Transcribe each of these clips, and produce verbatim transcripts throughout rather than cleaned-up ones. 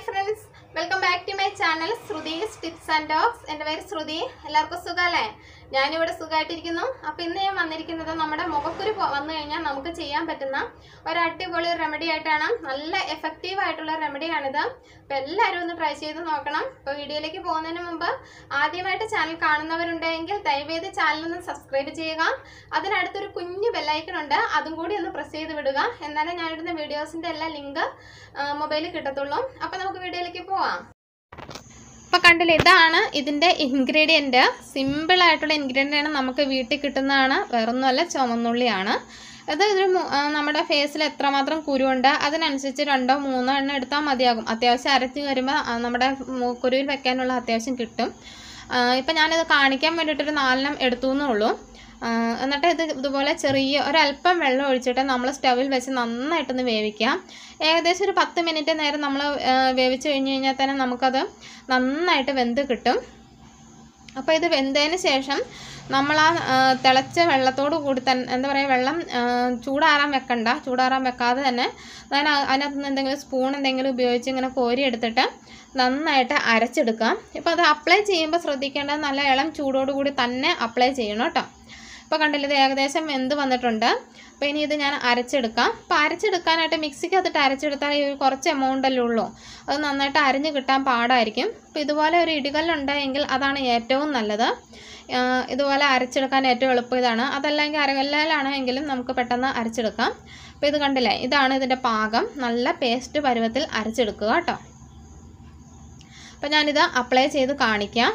friends, welcome back to my channel Shrudi's Tips and Talks. എൻ്റെ പേര് ശ്രുതി. എല്ലാവർക്കും സുഖമല്ലേ? ഞാനിവിടെ സുഖമായിട്ടിരിക്കുന്നു. അപ്പോൾ ഇന്ന് ഞാൻ വന്നിരിക്കുന്നത് നമ്മുടെ മുഖക്കുരു വന്നു കഴിഞ്ഞാൽ നമുക്ക് ചെയ്യാൻ പറ്റുന്ന ഒരു അടിപൊളി റെമഡി ആയിട്ടാണ്. നല്ല എഫക്റ്റീവ് ആയിട്ടുള്ള റെമഡിയാണിത്. അപ്പോൾ എല്ലാവരും ഒന്ന് ട്രൈ ചെയ്ത് നോക്കണം. അപ്പോൾ വീഡിയോയിലേക്ക് പോകുന്നതിന് മുമ്പ് ആദ്യമായിട്ട് ചാനൽ കാണുന്നവരുണ്ടെങ്കിൽ ദയവേത് ചാനൽ ഒന്ന് സബ്സ്ക്രൈബ് ചെയ്യുക. അതിനടുത്തൊരു കുഞ്ഞു ബെല്ലൈക്കൺ ഉണ്ട്, അതും കൂടി ഒന്ന് പ്രസ് ചെയ്ത് വിടുക. എന്നാലേ ഞാനിടുന്ന വീഡിയോസിൻ്റെ എല്ലാ ലിങ്ക് മൊബൈലിൽ കിട്ടത്തുള്ളൂ. അപ്പോൾ നമുക്ക് വീഡിയോയിലേക്ക് പോവാം. അപ്പോൾ കണ്ടില്ലേ, ഇതാണ് ഇതിൻ്റെ ഇൻഗ്രീഡിയൻറ്റ്. സിമ്പിളായിട്ടുള്ള ഇൻഗ്രീഡിയൻ്റാണ്, നമുക്ക് വീട്ടിൽ കിട്ടുന്നതാണ്. വേറൊന്നുമല്ല, ചുവന്നുള്ളിയാണ്. അത് ഒരു നമ്മുടെ ഫേസിൽ എത്രമാത്രം കുരുണ്ട് അതിനനുസരിച്ച് രണ്ടോ മൂന്നോ എണ്ണം എടുത്താൽ മതിയാകും. അത്യാവശ്യം അരച്ച് വരുമ്പോൾ നമ്മുടെ കുരുവിൽ വെക്കാനുള്ള അത്യാവശ്യം കിട്ടും. ഇപ്പം ഞാനിത് കാണിക്കാൻ വേണ്ടിയിട്ടൊരു നാലെണ്ണം എടുത്തു എന്നേ ഉള്ളൂ. എന്നിട്ട് ഇത് ഇതുപോലെ ചെറിയ ഒരല്പം വെള്ളം ഒഴിച്ചിട്ട് നമ്മൾ സ്റ്റവിൽ വെച്ച് നന്നായിട്ടൊന്ന് വേവിക്കാം. ഏകദേശം ഒരു പത്ത് മിനിറ്റ് നേരം നമ്മൾ വേവിച്ച് കഴിഞ്ഞ് കഴിഞ്ഞാൽ തന്നെ നമുക്കത് നന്നായിട്ട് വെന്ത് കിട്ടും. അപ്പോൾ ഇത് വെന്തതിന് ശേഷം നമ്മൾ ആ തിളച്ച വെള്ളത്തോട് കൂടി തന്നെ എന്താ പറയുക, വെള്ളം ചൂടാറാൻ വെക്കണ്ട. ചൂടാറാൻ വെക്കാതെ തന്നെ ഞാൻ അതിനകത്ത് നിന്ന് എന്തെങ്കിലും സ്പൂൺ എന്തെങ്കിലും ഉപയോഗിച്ച് ഇങ്ങനെ കോരി എടുത്തിട്ട് നന്നായിട്ട് അരച്ചെടുക്കാം. ഇപ്പോൾ അത് അപ്ലൈ ചെയ്യുമ്പോൾ ശ്രദ്ധിക്കേണ്ടത് നല്ല ഇളം ചൂടോടുകൂടി തന്നെ അപ്ലൈ ചെയ്യണം കേട്ടോ. ഇപ്പോൾ കണ്ടില്ല, ഇത് ഏകദേശം വെന്ത് വന്നിട്ടുണ്ട്. അപ്പോൾ ഇനി ഇത് ഞാൻ അരച്ചെടുക്കാം. അപ്പോൾ അരച്ചെടുക്കാനായിട്ട് മിക്സിക്കകത്തിട്ട് അരച്ചെടുത്താൽ ഈ കുറച്ച് എമൗണ്ടല്ലേ ഉള്ളൂ, അത് നന്നായിട്ട് അരിഞ്ഞ് കിട്ടാൻ പാടായിരിക്കും. അപ്പോൾ ഇതുപോലെ ഒരു ഇടികല്ലുണ്ടെങ്കിൽ അതാണ് ഏറ്റവും നല്ലത്. ഇതുപോലെ അരച്ചെടുക്കാൻ ഏറ്റവും എളുപ്പം ഇതാണ്. അതല്ലെങ്കിൽ അരകല്ലാലാണെങ്കിലും നമുക്ക് പെട്ടെന്ന് അരച്ചെടുക്കാം. അപ്പോൾ ഇത് കണ്ടില്ലേ, ഇതാണ് ഇതിൻ്റെ പാകം. നല്ല പേസ്റ്റ് പരുവത്തിൽ അരച്ചെടുക്കുക കേട്ടോ. അപ്പോൾ ഞാനിത് അപ്ലൈ ചെയ്ത് കാണിക്കാം.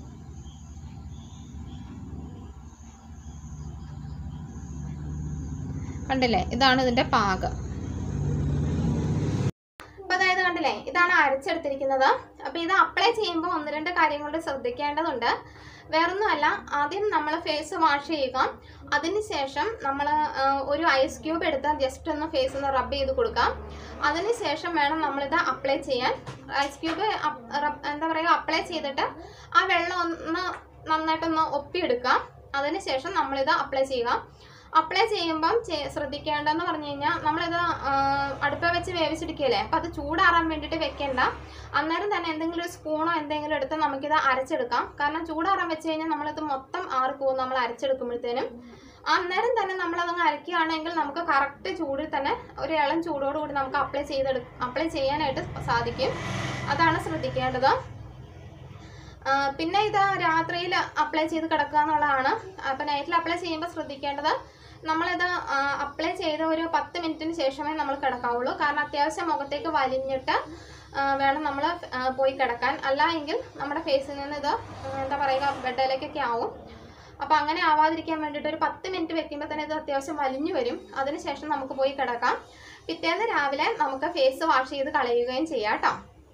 കണ്ടില്ലേ, ഇതാണ് ഇതിൻ്റെ പാകം. അപ്പോൾ അതായത് കണ്ടില്ലേ, ഇതാണ് അരച്ചെടുത്തിരിക്കുന്നത്. അപ്പോൾ ഇത് അപ്ലൈ ചെയ്യുമ്പോൾ ഒന്ന് രണ്ട് കാര്യങ്ങൾ ശ്രദ്ധിക്കേണ്ടതുണ്ട്. വേറൊന്നുമല്ല, ആദ്യം നമ്മൾ ഫേസ് വാഷ് ചെയ്യുക. അതിനുശേഷം നമ്മൾ ഒരു ഐസ് ക്യൂബ് എടുത്ത് ജസ്റ്റ് ഒന്ന് ഫേസ് ഒന്ന് റബ്ബ് ചെയ്ത് കൊടുക്കാം. അതിനുശേഷം വേണം നമ്മളിത് അപ്ലൈ ചെയ്യാൻ. ഐസ് ക്യൂബ് എന്താ പറയുക, അപ്ലൈ ചെയ്തിട്ട് ആ വെള്ളം ഒന്ന് നന്നായിട്ടൊന്ന് ഒപ്പിയെടുക്കാം. അതിനുശേഷം നമ്മളിത് അപ്ലൈ ചെയ്യുക. അപ്ലൈ ചെയ്യുമ്പം ശ്രദ്ധിക്കേണ്ടതെന്ന് പറഞ്ഞു കഴിഞ്ഞാൽ, നമ്മളിത് അടുപ്പ വെച്ച് വേവിച്ചെടുക്കുകയല്ലേ, അപ്പം അത് ചൂടാറാൻ വേണ്ടിയിട്ട് വെക്കേണ്ട. അന്നേരം തന്നെ എന്തെങ്കിലും ഒരു സ്പൂണോ എന്തെങ്കിലും എടുത്ത് നമുക്കിത് അരച്ചെടുക്കാം. കാരണം ചൂടാറാൻ വെച്ച് കഴിഞ്ഞാൽ നമ്മളിത് മൊത്തം ആറിപ്പോകും നമ്മൾ അരച്ചെടുക്കുമ്പോഴത്തേനും. അന്നേരം തന്നെ നമ്മളതങ്ങ് അരക്കുകയാണെങ്കിൽ നമുക്ക് കറക്റ്റ് ചൂടിൽ തന്നെ ഒരു ഇളം ചൂടോടുകൂടി നമുക്ക് അപ്ലൈ ചെയ്തെടു അപ്ലൈ ചെയ്യാനായിട്ട് സാധിക്കും. അതാണ് ശ്രദ്ധിക്കേണ്ടത്. പിന്നെ ഇത് രാത്രിയിൽ അപ്ലൈ ചെയ്ത് കിടക്കുക എന്നുള്ളതാണ്. അപ്പം നൈറ്റിൽ അപ്ലൈ ചെയ്യുമ്പോൾ ശ്രദ്ധിക്കേണ്ടത്, നമ്മളിത് അപ്ലൈ ചെയ്ത ഒരു പത്ത് മിനിറ്റിന് ശേഷമേ നമ്മൾ കിടക്കാവുള്ളൂ. കാരണം അത്യാവശ്യം മുഖത്തേക്ക് വലിഞ്ഞിട്ട് വേണം നമ്മൾ പോയി കിടക്കാൻ. അല്ല എങ്കിൽ നമ്മുടെ ഫേസിൽ നിന്ന് ഇത് എന്താ പറയുക, ബെഡിലേക്കൊക്കെ ആവും. അപ്പോൾ അങ്ങനെ ആവാതിരിക്കാൻ വേണ്ടിയിട്ട് ഒരു പത്ത് മിനിറ്റ് വെക്കുമ്പോൾ തന്നെ ഇത് അത്യാവശ്യം വലിഞ്ഞു വരും. അതിനുശേഷം നമുക്ക് പോയി കിടക്കാം. പിറ്റേന്ന് രാവിലെ നമുക്ക് ഫേസ് വാഷ് ചെയ്ത് കളയുകയും ചെയ്യാം കേട്ടോ.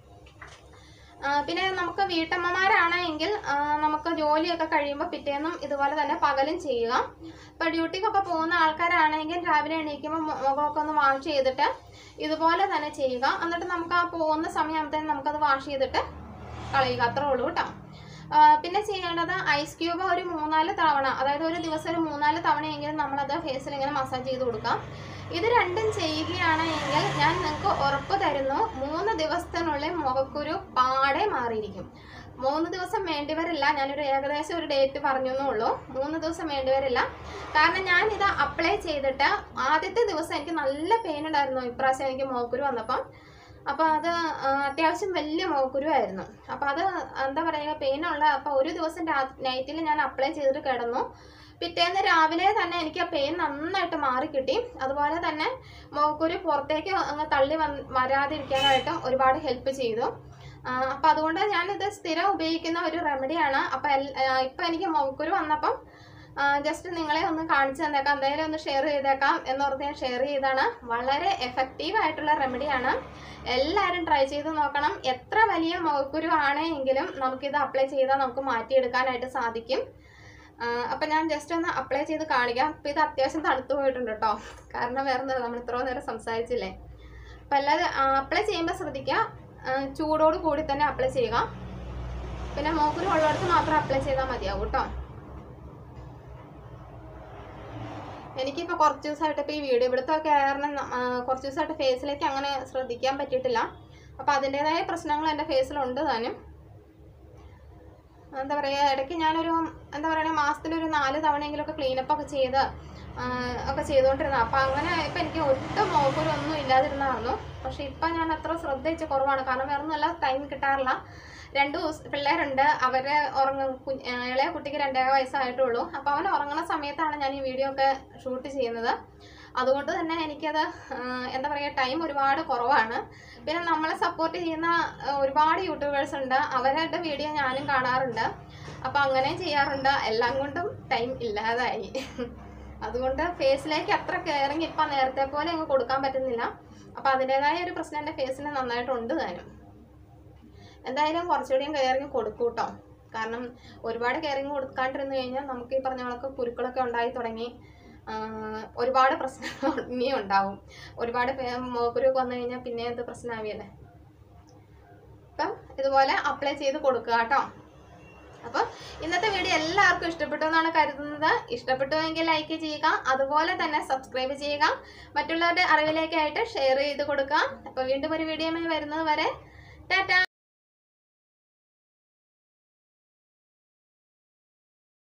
പിന്നെ നമുക്ക് വീട്ടമ്മമാരാണെങ്കിൽ നമുക്ക് ജോലിയൊക്കെ കഴിയുമ്പോൾ പിറ്റേന്നും ഇതുപോലെ തന്നെ പകലും ചെയ്യുക. ഇപ്പോൾ ഡ്യൂട്ടിക്കൊക്കെ പോകുന്ന ആൾക്കാരാണെങ്കിൽ രാവിലെ എണീക്കുമ്പോൾ മുഖമൊക്കെ ഒന്ന് വാഷ് ചെയ്തിട്ട് ഇതുപോലെ തന്നെ ചെയ്യുക. എന്നിട്ട് നമുക്ക് ആ പോകുന്ന സമയമാകുമ്പോഴത്തേനും നമുക്കത് വാഷ് ചെയ്തിട്ട് കളയുക. അത്രേ ഉള്ളൂ കേട്ടോ. പിന്നെ ചെയ്യേണ്ടത്, ഐസ് ക്യൂബ് ഒരു മൂന്നാല് തവണ, അതായത് ഒരു ദിവസം ഒരു മൂന്നാല് തവണയെങ്കിലും നമ്മളത് ഫേസിൽ ഇങ്ങനെ മസാജ് ചെയ്ത് കൊടുക്കാം. ഇത് രണ്ടും ചെയ്യുകയാണെങ്കിൽ ഞാൻ നിങ്ങൾക്ക് ഉറപ്പ് തരുന്നു, മൂന്ന് ദിവസത്തിനുള്ളിൽ മുഖക്കുരു പാടെ മാറിയിരിക്കും. മൂന്ന് ദിവസം വേണ്ടി വരില്ല, ഞാനൊരു ഏകദേശം ഒരു ഡേറ്റ് പറഞ്ഞു എന്നേ ഉള്ളൂ. മൂന്ന് ദിവസം വേണ്ടി വരില്ല. കാരണം ഞാനിത് അപ്ലൈ ചെയ്തിട്ട് ആദ്യത്തെ ദിവസം എനിക്ക് നല്ല പെയിൻ ഉണ്ടായിരുന്നു. ഇപ്രാവശ്യം എനിക്ക് മുഖക്കുരു വന്നപ്പം. അപ്പോൾ അത് അത്യാവശ്യം വലിയ മുഖക്കുരു ആയിരുന്നു. അപ്പോൾ അത് എന്താ പറയുക, പെയിനുള്ള. അപ്പോൾ ഒരു ദിവസം നൈറ്റിൽ ഞാൻ അപ്ലൈ ചെയ്തിട്ട് കിടന്നു. പിറ്റേന്ന് രാവിലെ തന്നെ എനിക്ക് ആ പെയിൻ നന്നായിട്ട് മാറിക്കിട്ടി. അതുപോലെ തന്നെ മുഖക്കുരു പുറത്തേക്ക് അങ്ങ് തള്ളി വന്ന് വരാതിരിക്കാനായിട്ടും ഒരുപാട് ഹെൽപ്പ് ചെയ്തു. അപ്പോൾ അതുകൊണ്ട് ഞാനിത് സ്ഥിരം ഉപയോഗിക്കുന്ന ഒരു റെമഡിയാണ്. അപ്പോൾ ഇപ്പം എനിക്ക് മുഖക്കുരു വന്നപ്പം ജസ്റ്റ് നിങ്ങളെ ഒന്ന് കാണിച്ചു തന്നേക്കാം, എന്തായാലും ഒന്ന് ഷെയർ ചെയ്തേക്കാം എന്നോർത്ത് ഞാൻ ഷെയർ ചെയ്താണ്. വളരെ എഫക്റ്റീവ് ആയിട്ടുള്ള റെമഡിയാണ്. എല്ലാവരും ട്രൈ ചെയ്ത് നോക്കണം. എത്ര വലിയ മുഖക്കുരു ആണെങ്കിലും നമുക്കിത് അപ്ലൈ ചെയ്താൽ നമുക്ക് മാറ്റിയെടുക്കാനായിട്ട് സാധിക്കും. അപ്പം ഞാൻ ജസ്റ്റ് ഒന്ന് അപ്ലൈ ചെയ്ത് കാണിക്കാം. അപ്പം ഇത് അത്യാവശ്യം തണുത്തു പോയിട്ടുണ്ട് കേട്ടോ. കാരണം വേറെ എന്താ, നമ്മൾ ഇത്രയും നേരം സംസാരിച്ചില്ലേ. അപ്പം എല്ലാവരും അപ്ലൈ ചെയ്യുമ്പോൾ ശ്രദ്ധിക്കുക, ചൂടോട് കൂടി തന്നെ അപ്ലൈ ചെയ്യുക. പിന്നെ മുഖക്കുരു ഉള്ളിടത്ത് മാത്രം അപ്ലൈ ചെയ്താൽ മതിയാവും കേട്ടോ. എനിക്കിപ്പോൾ കുറച്ച് ദിവസമായിട്ട് ഇപ്പോൾ ഈ വീഡിയോ ഇവിടുത്തെ കാരണം കുറച്ച് ദിവസമായിട്ട് ഫേസിലേക്ക് അങ്ങനെ ശ്രദ്ധിക്കാൻ പറ്റിയിട്ടില്ല. അപ്പോൾ അതിൻ്റെതായ പ്രശ്നങ്ങൾ എൻ്റെ ഫേസിലുണ്ട് താനും. എന്താ പറയുക, ഇടയ്ക്ക് ഞാനൊരു എന്താ പറയുക മാസത്തിലൊരു നാല് തവണയെങ്കിലുമൊക്കെ ക്ലീനപ്പ് ഒക്കെ ചെയ്ത് ഒക്കെ ചെയ്തുകൊണ്ടിരുന്നത്. അപ്പം അങ്ങനെ ഇപ്പം എനിക്ക് ഒട്ടും മോക്കൊരൊന്നും ഇല്ലാതിരുന്നതായിരുന്നു. പക്ഷെ ഇപ്പം ഞാൻ അത്ര ശ്രദ്ധിച്ച് കുറവാണ്. കാരണം വേറെ നല്ല ടൈം കിട്ടാറില്ല. രണ്ട് ദിവസം പിള്ളേരുണ്ട്, അവർ ഉറങ്ങും. ഇളയ കുട്ടിക്ക് രണ്ടര വയസ്സായിട്ടുള്ളൂ. അപ്പോൾ അവൻ ഉറങ്ങുന്ന സമയത്താണ് ഞാൻ ഈ വീഡിയോ ഒക്കെ ഷൂട്ട് ചെയ്യുന്നത്. അതുകൊണ്ട് തന്നെ എനിക്കത് എന്താ പറയുക ടൈം ഒരുപാട് കുറവാണ്. പിന്നെ നമ്മളെ സപ്പോർട്ട് ചെയ്യുന്ന ഒരുപാട് യൂട്യൂബേഴ്സ് ഉണ്ട്, അവരുടെ വീഡിയോ ഞാനും കാണാറുണ്ട്. അപ്പം അങ്ങനെയും ചെയ്യാറുണ്ട്. എല്ലാം കൊണ്ടും ടൈം ഇല്ലാതായി. അതുകൊണ്ട് ഫേസിലേക്ക് അത്ര കെയറിങ് ഇപ്പം നേരത്തെ പോലെ അങ്ങ് കൊടുക്കാൻ പറ്റുന്നില്ല. അപ്പം അതിൻ്റെതായ ഒരു പ്രശ്നം എൻ്റെ ഫേസിന് നന്നായിട്ടുണ്ട് താനും. എന്തായാലും കുറച്ചുകൂടിയും കെയറിങ് കൊടുക്കും കേട്ടോ. കാരണം ഒരുപാട് കെയറിങ് കൊടുക്കാണ്ടിരുന്നു കഴിഞ്ഞാൽ നമുക്ക് ഈ പറഞ്ഞ കണക്ക് കുരുക്കളൊക്കെ ഉണ്ടായി തുടങ്ങി ഒരുപാട് പ്രശ്നങ്ങൾ ഇനിയും ഉണ്ടാവും. ഒരുപാട് മോക്കുരുക്ക് വന്നു കഴിഞ്ഞാൽ പിന്നെ അത് പ്രശ്നമാവിയല്ലേ. അപ്പം ഇതുപോലെ അപ്ലൈ ചെയ്ത് കൊടുക്കുക കേട്ടോ. അപ്പം ഇന്നത്തെ വീഡിയോ എല്ലാവർക്കും ഇഷ്ടപ്പെട്ടു എന്നാണ് കരുതുന്നത്. ഇഷ്ടപ്പെട്ടുവെങ്കിൽ ലൈക്ക് ചെയ്യുക, അതുപോലെ തന്നെ സബ്സ്ക്രൈബ് ചെയ്യുക, മറ്റുള്ളവരുടെ അറിവിലേക്കായിട്ട് ഷെയർ ചെയ്ത് കൊടുക്കുക. അപ്പോൾ വീണ്ടും ഒരു വീഡിയോയുമായി വരുന്നത് വരെ ടാറ്റാ.